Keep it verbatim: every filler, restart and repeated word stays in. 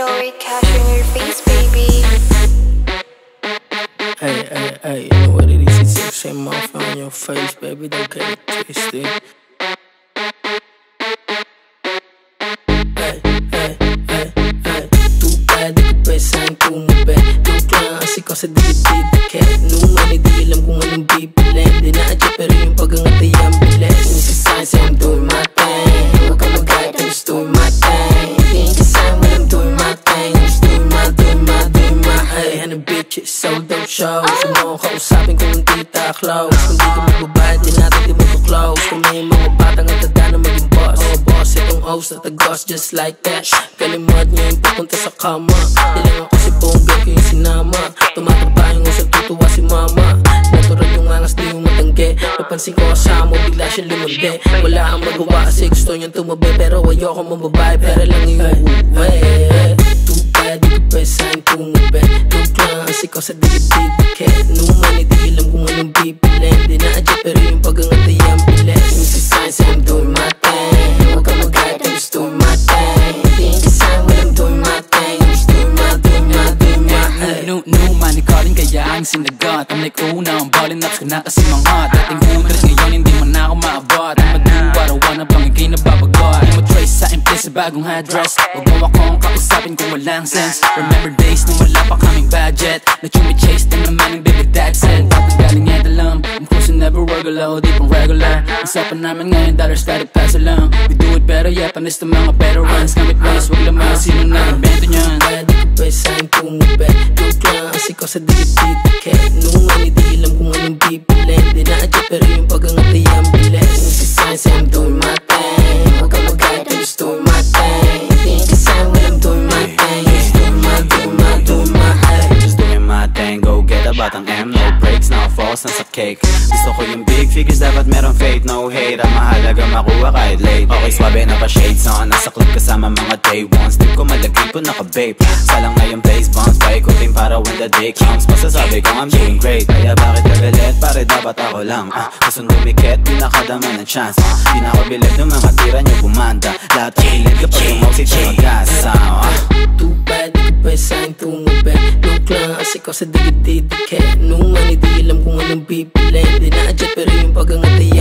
don't read cash in your face, baby. Hey, hey, hey, you know what it is? It's the same mouth on your face, baby. Don't get it twisted. Hey, hey, hey, hey. Too bad, di ko pesahin tumabi. Joke lang kasi ko sa dikit-dikit. Nung mali di alam kung anong bibilin. Di na-adjust pero yung pag-angatay ang bilis. Nagsasahin say I'm doing my thing. Huwag ka mag-guide, I'm just doing my thing. Di ain't design when I'm doing my thing. I'm just doing my, doing my, doing my. Hey, and the bitches sold out shows. Kung mo kausapin ko ng tita close. Kung di ka magbabayad, di natin di mo close. Kung may mga batang at tanda na maging boss. Oh boss, itong host at the ghost just like that. Kalimot niya yung pupunta sa kama. Ilang ako si Bonggay ko yung sinama. Tumataba yung usap, tutuwa si mama. Natural yung angas, di yung matangge. Napansin ko kasama, bigla siya lumande. Wala kang magawa kasi gusto niyang tumabi. Pero ayoko mababae, pero lang yung uuwi. Too bad, di ko pesahin tumabi. Joke lang kasi ko sa dikit-dikit. Nung mali di alam kung anong bibilin. Di na-adjust pero yung pag-angatay ang bilis. Yung design say I'm doing my thing. Huwag ka mag-guide, I'm just doing my thing. Di ain't design when I'm doing my thing. I'm just doing my, doing my, doing my. No, no, man, ikaling kaya ang sinagot. I'm like, oh, now I'm ballin' ups ko na kasi mga dating hudras ngayon hindi mo na ako maabot. I'm a do what I wanna bang ikay nababagot. I'm a trace sa implis sa bagong address. Huwag mo akong kausapin kung walang sense. Remember days nung wala pa kaming budget. Na chumi-chase din naman yung baby dad said. Bakit galing yan alam, I'm cruising never work low, di pang regular. Usapan namin ngayon, dollar static peso lang. We do it better, yeah, panis ng mga veterans. Gamit malas, wag lamang, sino na invento nyan? Di ko pesahin tumabi. Joke lang kasi ko sa dikit-dikit. Nung mali di alam kung anong bibilin. Di na-adjust pero yung pag-angatay ang bilis. Yung design say I'm doing my thing. Huwag ka mag-guide, I'm just doing my thing. Di ain't design when I'm doing my thing. Just doing my, doing my, doing my. Just doing my thing, go get a batang M. No breaks, no falls, nasa cake. Gusto ko yung big figures, dapat meron faith. No hate, ang mahalaga makuha kahit late. Okay, swabe na pa shades on. Nasa club kasama mga day ones. Tip ko malagay po naka-vape. Salang na yung place bounce. Paikutin para when the day comes. Masasabi ko I'm doing great. Kaya bakit kagalit? Pare dapat ako lang. ah, Gusto dumikit, di nakadama ng chance. ah, Di na ako bilib ng mga tira niyo bumanda. Lahat ang hilig kapag umawsit yung mag-asama. ah. Too bad, di ko pesahin tumabi. Joke lang kasi ko sa dikit-dikit. Nung mali di alam kung anong bibilin. Di na-adjust pero yung pag-angatay